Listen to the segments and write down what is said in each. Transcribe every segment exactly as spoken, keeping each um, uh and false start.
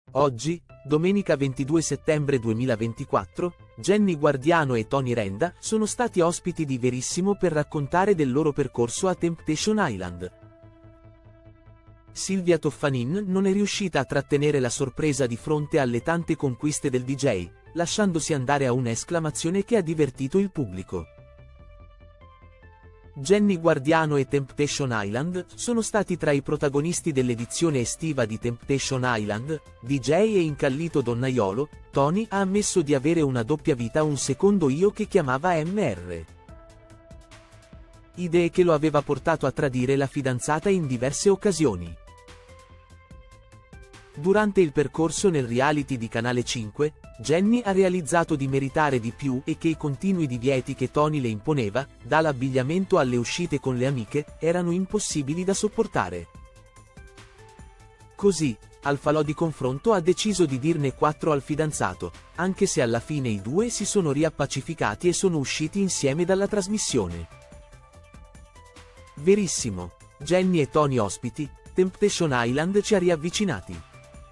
Oggi, domenica ventidue settembre duemilaventiquattro, Jenny Guardiano e Tony Renda sono stati ospiti di Verissimo per raccontare del loro percorso a Temptation Island. Silvia Toffanin non è riuscita a trattenere la sorpresa di fronte alle tante conquiste del D J, lasciandosi andare a un'esclamazione che ha divertito il pubblico. Jenny Guardiano e Temptation Island sono stati tra i protagonisti dell'edizione estiva di Temptation Island. D J e incallito donnaiolo, Tony ha ammesso di avere una doppia vita, un secondo io che chiamava M R. Idee che lo aveva portato a tradire la fidanzata in diverse occasioni. Durante il percorso nel reality di Canale cinque, Jenny ha realizzato di meritare di più e che i continui divieti che Tony le imponeva, dall'abbigliamento alle uscite con le amiche, erano impossibili da sopportare. Così, al falò di confronto ha deciso di dirne quattro al fidanzato, anche se alla fine i due si sono riappacificati e sono usciti insieme dalla trasmissione. Verissimo. Jenny e Tony ospiti, Temptation Island ci ha riavvicinati.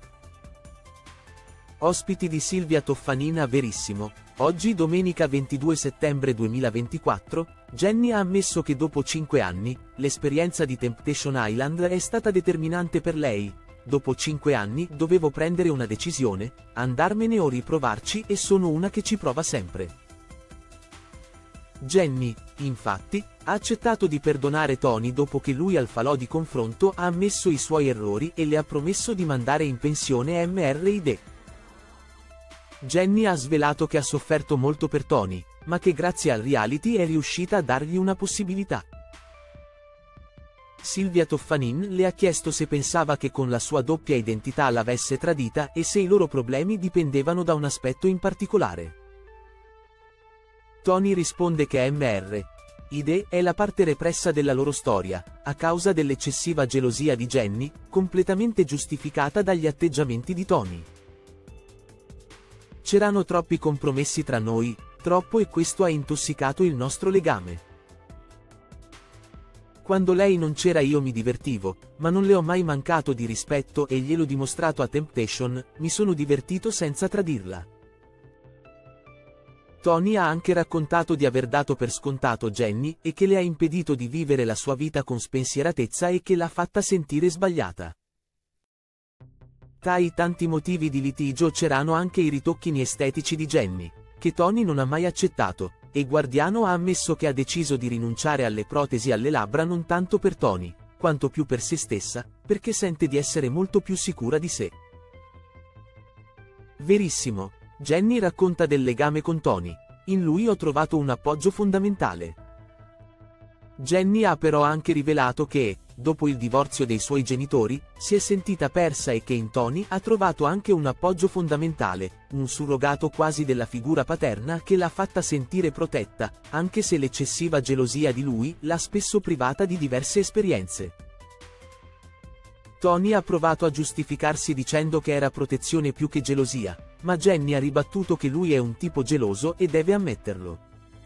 Ospiti di Silvia Toffanin a Verissimo. Oggi domenica ventidue settembre duemilaventiquattro, Jenny ha ammesso che dopo cinque anni, l'esperienza di Temptation Island è stata determinante per lei. Dopo cinque anni dovevo prendere una decisione, andarmene o riprovarci, e sono una che ci prova sempre. Jenny, infatti, ha accettato di perdonare Tony dopo che lui al falò di confronto ha ammesso i suoi errori e le ha promesso di mandare in pensione M R I D. Jenny ha svelato che ha sofferto molto per Tony, ma che grazie al reality è riuscita a dargli una possibilità. Silvia Toffanin le ha chiesto se pensava che con la sua doppia identità l'avesse tradita e se i loro problemi dipendevano da un aspetto in particolare. Tony risponde che M R I D è la parte repressa della loro storia, a causa dell'eccessiva gelosia di Jenny, completamente giustificata dagli atteggiamenti di Tony. C'erano troppi compromessi tra noi, troppo, e questo ha intossicato il nostro legame. Quando lei non c'era io mi divertivo, ma non le ho mai mancato di rispetto e gliel'ho dimostrato a Temptation, mi sono divertito senza tradirla. Tony ha anche raccontato di aver dato per scontato Jenny e che le ha impedito di vivere la sua vita con spensieratezza e che l'ha fatta sentire sbagliata. Tra i tanti motivi di litigio c'erano anche i ritocchini estetici di Jenny, che Tony non ha mai accettato, e Guardiano ha ammesso che ha deciso di rinunciare alle protesi alle labbra non tanto per Tony, quanto più per se stessa, perché sente di essere molto più sicura di sé. Verissimo. Jenny racconta del legame con Tony. In lui ho trovato un appoggio fondamentale. Jenny ha però anche rivelato che, dopo il divorzio dei suoi genitori, si è sentita persa e che in Tony ha trovato anche un appoggio fondamentale, un surrogato quasi della figura paterna che l'ha fatta sentire protetta, anche se l'eccessiva gelosia di lui l'ha spesso privata di diverse esperienze. Tony ha provato a giustificarsi dicendo che era protezione più che gelosia, ma Jenny ha ribattuto che lui è un tipo geloso e deve ammetterlo.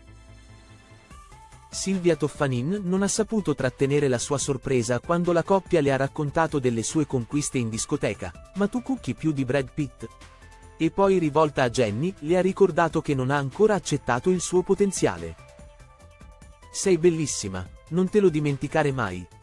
Silvia Toffanin non ha saputo trattenere la sua sorpresa quando la coppia le ha raccontato delle sue conquiste in discoteca. Ma tu cucchi più di Brad Pitt? E poi, rivolta a Jenny, le ha ricordato che non ha ancora accettato il suo potenziale. Sei bellissima, non te lo dimenticare mai.